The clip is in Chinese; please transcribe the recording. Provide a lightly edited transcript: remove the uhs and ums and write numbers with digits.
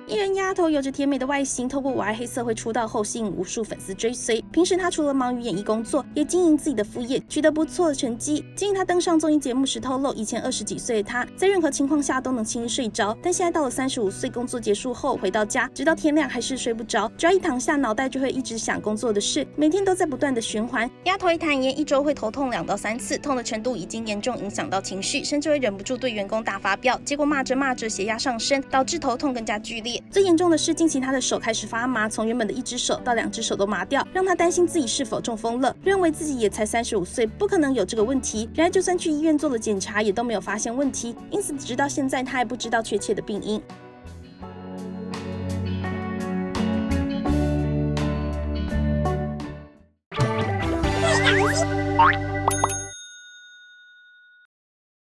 艺人丫头有着甜美的外形，透过我爱黑社会出道后，吸引无数粉丝追随。平时她除了忙于演艺工作，也经营自己的副业，取得不错的成绩。今日她登上综艺节目时透露，以前20几岁的她，在任何情况下都能轻易睡着，但现在到了35岁，工作结束后回到家，直到天亮还是睡不着，只要一躺下，脑袋就会一直想工作的事，每天都在不断的循环。丫头也坦言，一周会头痛2到3次，痛的程度已经严重影响到情绪，甚至会忍不住对员工大发飙，结果骂着骂着血压上升，导致头痛更加剧烈。最严重的是，近期她的手开始发麻，从原本的1只手到2只手都麻掉，让她担心自己是否中风了，认为自己也才35岁，不可能有这个问题。然而就算去医院做了检查，也都没有发现问题，因此直到现在她还不知道确切的病因。